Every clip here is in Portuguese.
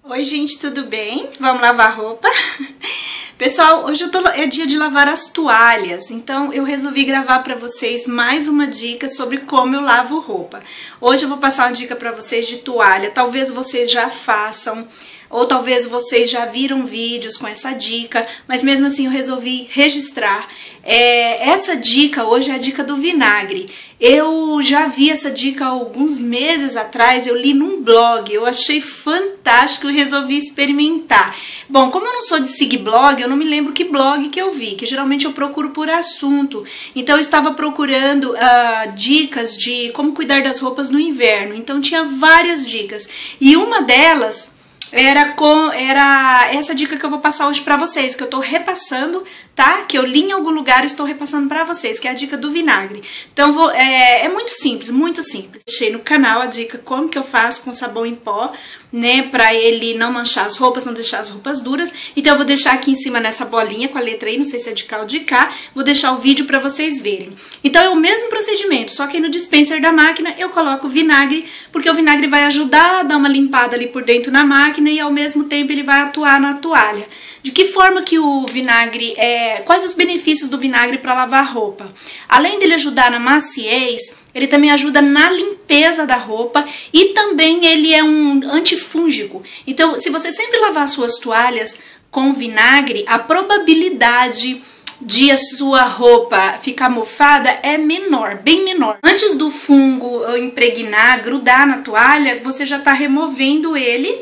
Oi, gente, tudo bem? Vamos lavar roupa? Pessoal, hoje é dia de lavar as toalhas, então eu resolvi gravar para vocês mais uma dica sobre como eu lavo roupa. Hoje eu vou passar uma dica para vocês de toalha, talvez vocês já façam, ou talvez vocês já viram vídeos com essa dica, mas mesmo assim eu resolvi registrar. Essa dica hoje é a dica do vinagre. Eu já vi essa dica há alguns meses atrás, eu li num blog, eu achei fantástico e resolvi experimentar. Bom, como eu não sou de seguir blog, eu não me lembro que blog que eu vi, que geralmente eu procuro por assunto. Então eu estava procurando dicas de como cuidar das roupas no inverno, então tinha várias dicas. E uma delas era essa dica que eu vou passar hoje pra vocês, que eu tô repassando, tá? Que eu li em algum lugar e estou repassando pra vocês, que é a dica do vinagre. Então, é muito simples, muito simples. Deixei no canal a dica como que eu faço com sabão em pó, né? Pra ele não manchar as roupas, não deixar as roupas duras. Então, eu vou deixar aqui em cima nessa bolinha com a letra I, não sei se é de cá ou de cá. Vou deixar o vídeo pra vocês verem. Então, é o mesmo procedimento, só que aí no dispenser da máquina eu coloco o vinagre, porque o vinagre vai ajudar a dar uma limpada ali por dentro na máquina e ao mesmo tempo ele vai atuar na toalha. De que forma que o vinagre quais os benefícios do vinagre para lavar roupa? Além dele ajudar na maciez, ele também ajuda na limpeza da roupa e também ele é um antifúngico. Então, se você sempre lavar suas toalhas com vinagre, a probabilidade de a sua roupa ficar mofada é menor, bem menor. Antes do fungo impregnar, grudar na toalha, você já está removendo ele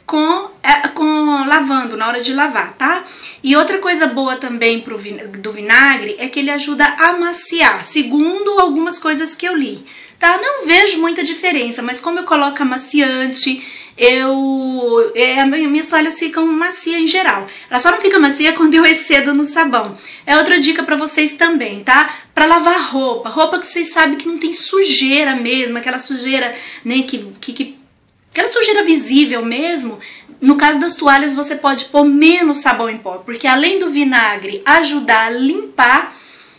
lavando, na hora de lavar, tá? E outra coisa boa também do vinagre é que ele ajuda a amaciar, segundo algumas coisas que eu li, tá? Não vejo muita diferença, mas como eu coloco amaciante, minhas toalhas ficam macias em geral. Ela só não fica macia quando eu excedo no sabão. É outra dica pra vocês também, tá? Pra lavar roupa que vocês sabem que não tem sujeira mesmo, aquela sujeira, né, aquela sujeira visível mesmo. No caso das toalhas, você pode pôr menos sabão em pó, porque além do vinagre ajudar a limpar,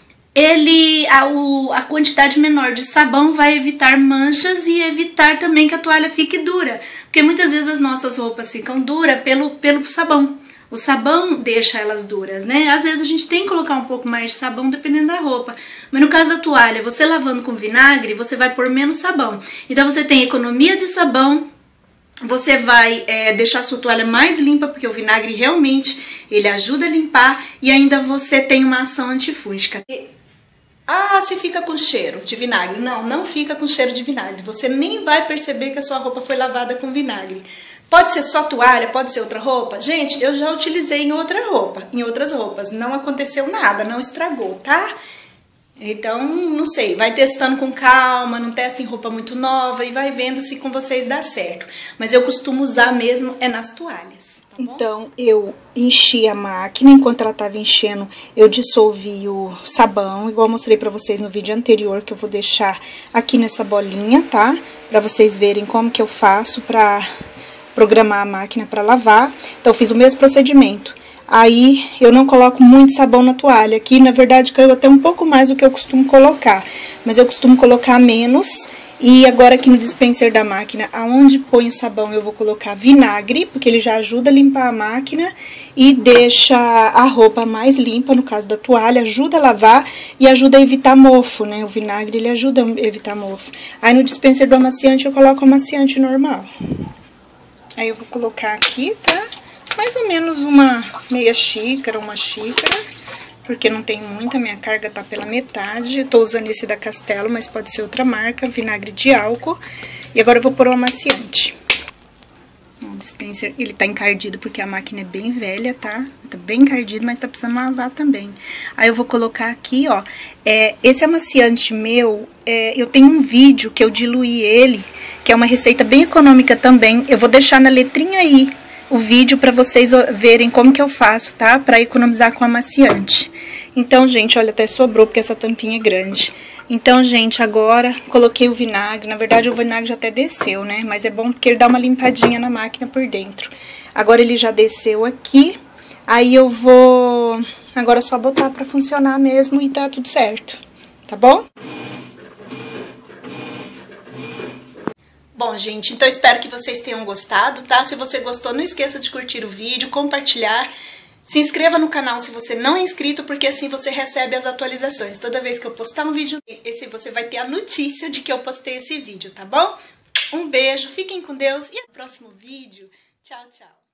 a quantidade menor de sabão vai evitar manchas e evitar também que a toalha fique dura, porque muitas vezes as nossas roupas ficam duras pelo sabão. O sabão deixa elas duras, né? Às vezes a gente tem que colocar um pouco mais de sabão dependendo da roupa. Mas no caso da toalha, você lavando com vinagre, você vai pôr menos sabão. Então você tem economia de sabão, você vai deixar a sua toalha mais limpa, porque o vinagre realmente ele ajuda a limpar e ainda você tem uma ação antifúngica. Se fica com cheiro de vinagre. Não, não fica com cheiro de vinagre. Você nem vai perceber que a sua roupa foi lavada com vinagre. Pode ser só toalha, pode ser outra roupa. Gente, eu já utilizei em outras roupas. Não aconteceu nada, não estragou, tá? Então, não sei, vai testando com calma, não testa em roupa muito nova e vai vendo se com vocês dá certo. Mas eu costumo usar mesmo nas toalhas. Tá bom? Então, eu enchi a máquina, enquanto ela estava enchendo, eu dissolvi o sabão, igual eu mostrei pra vocês no vídeo anterior, que eu vou deixar aqui nessa bolinha, tá? Pra vocês verem como que eu faço pra programar a máquina pra lavar. Então, eu fiz o mesmo procedimento. Aí, eu não coloco muito sabão na toalha. Aqui, na verdade, caiu até um pouco mais do que eu costumo colocar. Mas eu costumo colocar menos. E agora aqui no dispenser da máquina, aonde põe o sabão, eu vou colocar vinagre, porque ele já ajuda a limpar a máquina e deixa a roupa mais limpa, no caso da toalha, ajuda a lavar e ajuda a evitar mofo, né? O vinagre, ele ajuda a evitar mofo. Aí no dispenser do amaciante, eu coloco o amaciante normal. Aí eu vou colocar aqui, tá? Mais ou menos uma meia xícara, uma xícara, porque não tem muita, minha carga tá pela metade. Eu tô usando esse da Castelo, mas pode ser outra marca, vinagre de álcool. E agora eu vou pôr o amaciante. O dispenser, ele tá encardido porque a máquina é bem velha, tá? Tá bem encardido, mas tá precisando lavar também. Aí eu vou colocar aqui, ó, esse amaciante meu, eu tenho um vídeo que eu diluí ele, que é uma receita bem econômica também. Eu vou deixar na letrinha aí o vídeo para vocês verem como que eu faço, tá? Para economizar com amaciante. Então, gente, olha, até sobrou porque essa tampinha é grande. Então, gente, agora coloquei o vinagre. Na verdade, o vinagre já até desceu, né? Mas é bom porque ele dá uma limpadinha na máquina por dentro. Agora ele já desceu aqui. Aí eu vou agora só botar para funcionar mesmo e tá tudo certo. Tá bom? Bom, gente, então espero que vocês tenham gostado, tá? Se você gostou, não esqueça de curtir o vídeo, compartilhar. Se inscreva no canal se você não é inscrito, porque assim você recebe as atualizações. Toda vez que eu postar um vídeo, você vai ter a notícia de que eu postei esse vídeo, tá bom? Um beijo, fiquem com Deus e até o próximo vídeo. Tchau, tchau.